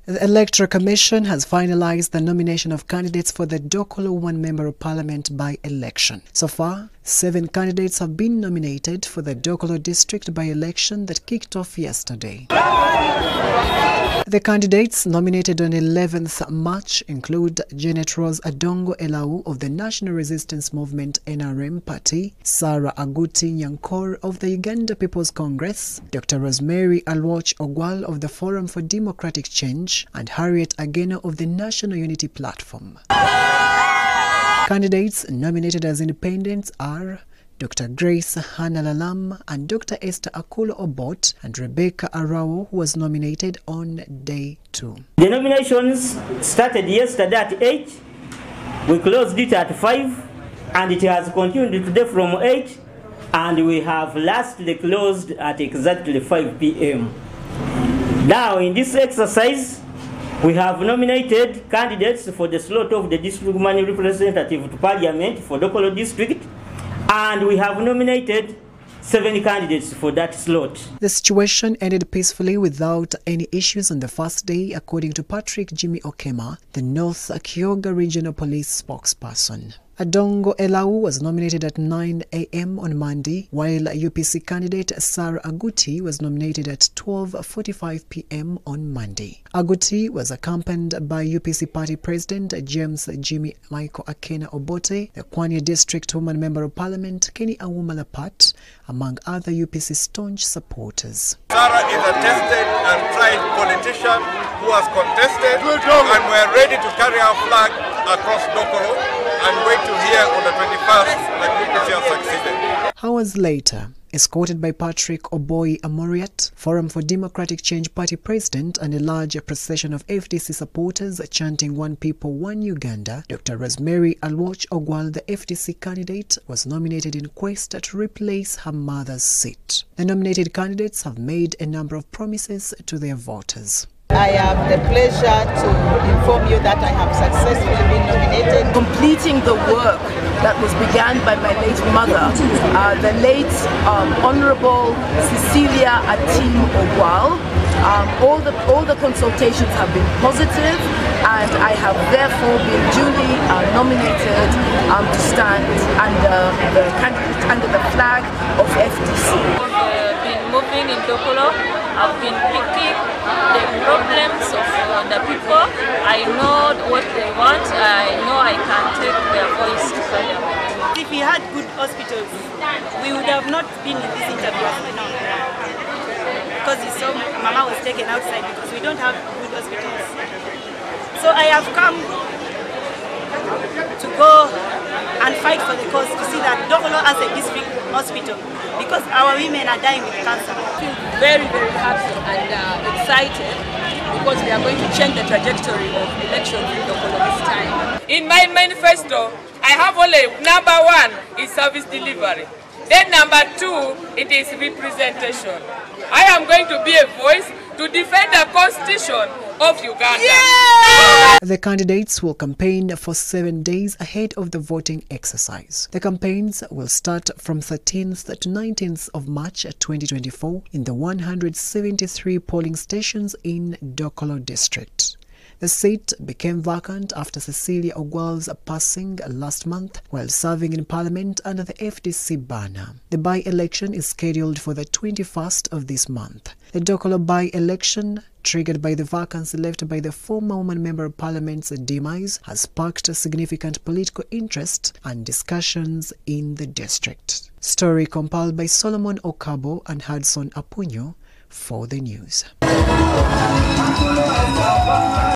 The Electoral Commission has finalized the nomination of candidates for the Dokolo one-member of parliament by-election. So far, 7 candidates have been nominated for the Dokolo district by-election that kicked off yesterday. The candidates nominated on 11th March include Janet Rose Adongo Elau of the National Resistance Movement NRM Party, Sarah Aguti Nyankor of the Uganda People's Congress, Dr. Rosemary Alwoch Ogwal of the Forum for Democratic Change, and Harriet Ageno of the National Unity Platform. Candidates nominated as independents are Dr. Grace Hanalalam and Dr. Esther Akulo Obot and Rebecca Arao, who was nominated on day 2. The nominations started yesterday at 8, we closed it at 5, and it has continued today from 8, and we have lastly closed at exactly 5 p.m. Now, in this exercise, we have nominated candidates for the slot of the district woman representative to parliament for Dokolo district, and we have nominated 7 candidates for that slot. The situation ended peacefully without any issues on the first day, according to Patrick Jimmy Okema, the North Kyoga Regional Police spokesperson. Adongo Elau was nominated at 9 a.m. on Monday, while UPC candidate Sarah Aguti was nominated at 12:45 p.m. on Monday. Aguti was accompanied by UPC Party President James Jimmy Michael Akena Obote, the Kwanya District Woman Member of Parliament Kenny Awuma Lapat, among other UPC staunch supporters. Sarah is a tested and tried politician who has contested, and we're ready to carry our flag across Dokolo and wait to hear on the 21st like UPC has succeeded. Hours later, escorted by Patrick Oboy Amoriat, Forum for Democratic Change Party President, and a large procession of FDC supporters chanting "One People, One Uganda," Dr. Rosemary Alwoch Ogwal, the FDC candidate, was nominated in quest to replace her mother's seat. The nominated candidates have made a number of promises to their voters. I have the pleasure to inform you that I have successfully been nominated. Completing the work that was begun by my late mother, the late Honorable Cecilia Atim Ogwal. All the consultations have been positive, and I have therefore been duly nominated to stand under the flag of FDC. I've been moving in Dokolo. I've been picking the problems of the people. I know what they want. I know I can take their voice to Parliament. If we had good hospitals, we would have not been in this interview now. Because you saw Mama was taken outside because we don't have good hospitals. So I have come to go and fight for the cause to see that Dokolo has a district hospital because our women are dying with cancer. I feel very, very happy and excited because we are going to change the trajectory of elections in Dokolo this time. In my manifesto, I have only number 1 is service delivery. Then number 2, it is representation. I am going to be a voice to defend the constitution of Uganda. Yeah! The candidates will campaign for 7 days ahead of the voting exercise. The campaigns will start from 13th to 19th of March 2024 in the 173 polling stations in Dokolo district. The seat became vacant after Cecilia Ogwal's passing last month while serving in Parliament under the FDC banner. The by-election is scheduled for the 21st of this month. The Dokolo by-election, triggered by the vacancy left by the former woman member of Parliament's demise, has sparked significant political interest and discussions in the district. Story compiled by Solomon Okabo and Hudson Apunyo for the news.